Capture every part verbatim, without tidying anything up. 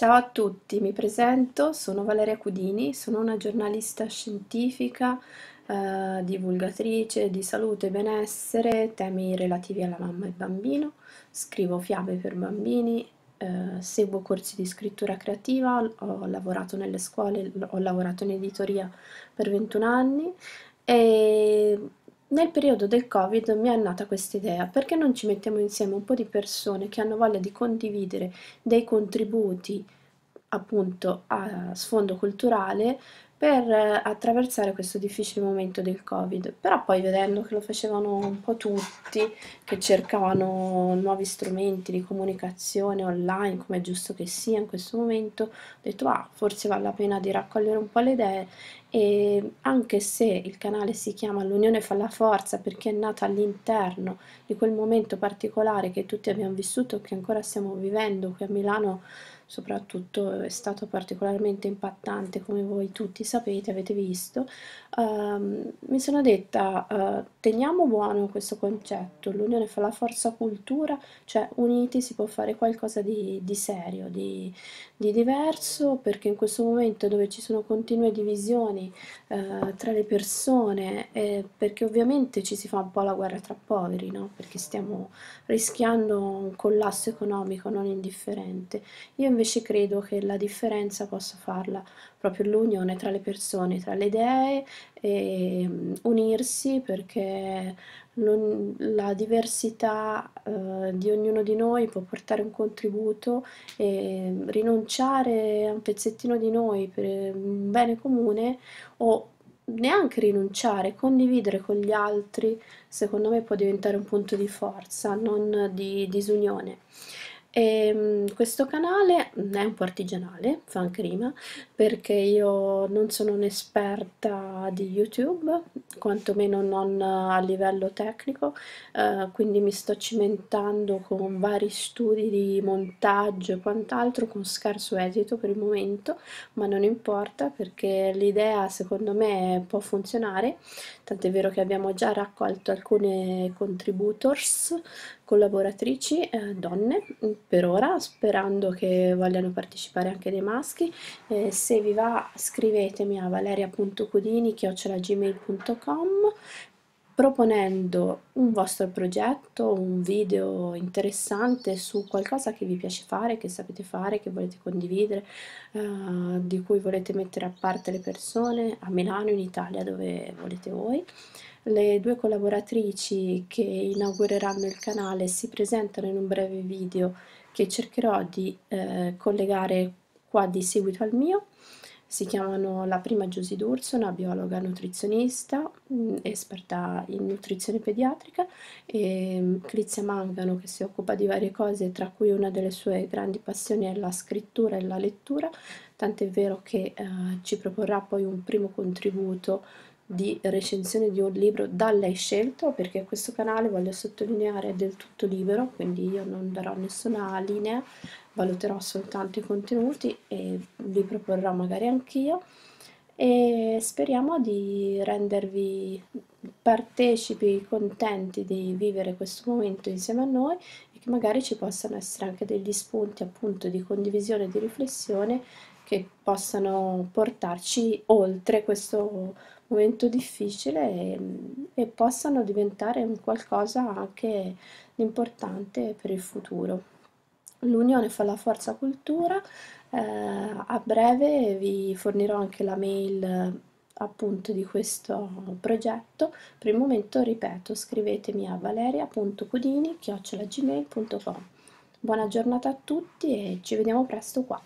Ciao a tutti, mi presento, sono Valeria Cudini, sono una giornalista scientifica, eh, divulgatrice di salute e benessere, temi relativi alla mamma e bambino, scrivo fiabe per bambini, eh, seguo corsi di scrittura creativa, ho lavorato nelle scuole, ho lavorato in editoria per ventuno anni e nel periodo del Covid mi è nata questa idea, perché non ci mettiamo insieme un po' di persone che hanno voglia di condividere dei contributi appunto a sfondo culturale per eh, attraversare questo difficile momento del Covid. Però poi vedendo che lo facevano un po' tutti, che cercavano nuovi strumenti di comunicazione online, come è giusto che sia in questo momento, ho detto ah, forse vale la pena di raccogliere un po' le idee e anche se il canale si chiama L'Unione fa la forza perché è nata all'interno di quel momento particolare che tutti abbiamo vissuto, che ancora stiamo vivendo qui a Milano, soprattutto è stato particolarmente impattante, come voi tutti sapete, avete visto, ehm, mi sono detta, eh, teniamo buono questo concetto, l'unione fa la forza cultura, cioè uniti si può fare qualcosa di, di serio, di, di diverso, perché in questo momento dove ci sono continue divisioni eh, tra le persone, eh, perché ovviamente ci si fa un po' la guerra tra poveri, no? Perché stiamo rischiando un collasso economico non indifferente. Io invece credo che la differenza possa farla proprio l'unione tra le persone, tra le idee e mm, unirsi perché non- la diversità eh, di ognuno di noi può portare un contributo e rinunciare a un pezzettino di noi per un bene comune o neanche rinunciare, condividere con gli altri, secondo me può diventare un punto di forza, non di disunione. E, mm, questo canale è un po' artigianale, fa anche rima, perché io non sono un'esperta di YouTube, quantomeno non a livello tecnico, eh, quindi mi sto cimentando con vari studi di montaggio e quant'altro, con scarso esito per il momento, ma non importa perché l'idea secondo me può funzionare, tant'è vero che abbiamo già raccolto alcune contributors, collaboratrici, eh, donne per ora, sperando che vogliano partecipare anche dei maschi. Eh, se vi va scrivetemi a valeria.cudini chiocciola gmail punto com proponendo un vostro progetto, un video interessante su qualcosa che vi piace fare, che sapete fare, che volete condividere, eh, di cui volete mettere a parte le persone a Milano, in Italia, dove volete voi. Le due collaboratrici che inaugureranno il canale si presentano in un breve video che cercherò di eh, collegare qua di seguito al mio. Si chiamano la prima Giusy D'Urso, una biologa nutrizionista, mh, esperta in nutrizione pediatrica, e mh, Crizia Mangano che si occupa di varie cose, tra cui una delle sue grandi passioni è la scrittura e la lettura, tant'è vero che eh, ci proporrà poi un primo contributo di recensione di un libro da lei scelto, perché questo canale, voglio sottolineare, è del tutto libero, quindi io non darò nessuna linea, valuterò soltanto i contenuti e li proporrò magari anch'io e speriamo di rendervi partecipi, contenti di vivere questo momento insieme a noi e che magari ci possano essere anche degli spunti appunto di condivisione e di riflessione che possano portarci oltre questo momento difficile e, e possano diventare un qualcosa anche di importante per il futuro. L'unione fa la forza cultura, eh, a breve vi fornirò anche la mail eh, appunto di questo progetto. Per il momento, ripeto, scrivetemi a valeria.cudini chiocciola gmail punto com. Buona giornata a tutti e ci vediamo presto qua.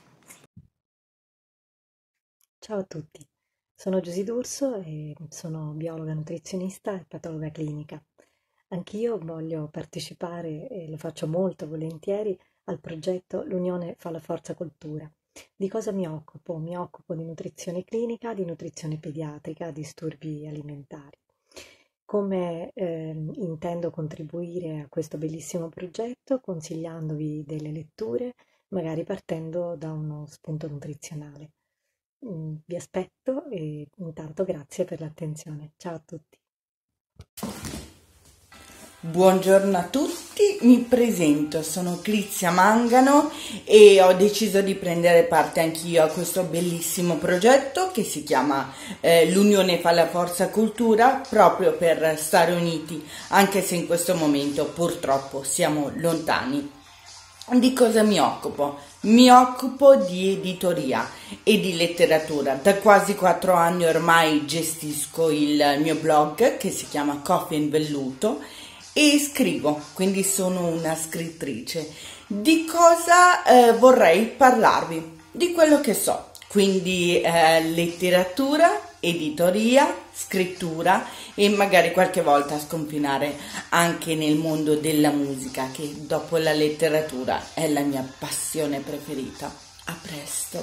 Ciao a tutti, sono Giusy D'Urso e sono biologa nutrizionista e patologa clinica. Anch'io voglio partecipare, e lo faccio molto volentieri, al progetto L'Unione fa la forza cultura. Di cosa mi occupo? Mi occupo di nutrizione clinica, di nutrizione pediatrica, disturbi alimentari. Come ehm, intendo contribuire a questo bellissimo progetto? Consigliandovi delle letture, magari partendo da uno spunto nutrizionale. Mm, Vi aspetto e intanto grazie per l'attenzione. Ciao a tutti. Buongiorno a tutti. tutti, mi presento, sono Crizia Mangano e ho deciso di prendere parte anch'io a questo bellissimo progetto che si chiama eh, L'Unione fa la forza cultura, proprio per stare uniti, anche se in questo momento purtroppo siamo lontani. Di cosa mi occupo? Mi occupo di editoria e di letteratura. Da quasi quattro anni ormai gestisco il mio blog che si chiama Coffee in Velluto e scrivo, quindi sono una scrittrice. Di cosa eh, vorrei parlarvi? Di quello che so, quindi eh, letteratura, editoria, scrittura e magari qualche volta sconfinare anche nel mondo della musica, che dopo la letteratura è la mia passione preferita. A presto!